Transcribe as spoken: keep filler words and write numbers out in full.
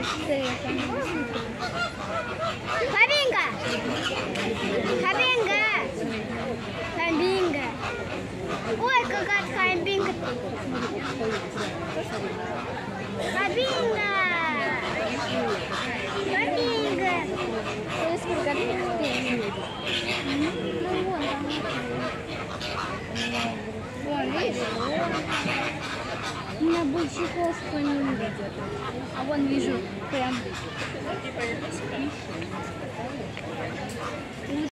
Фламинго! Фламинго! Фламинго! Ой, какая фламинго! Фламинго! Фламинго! Ой, сколько песен. Ну вон там. Вон, видишь? У меня больше хвост фламинго. А вон вижу прям.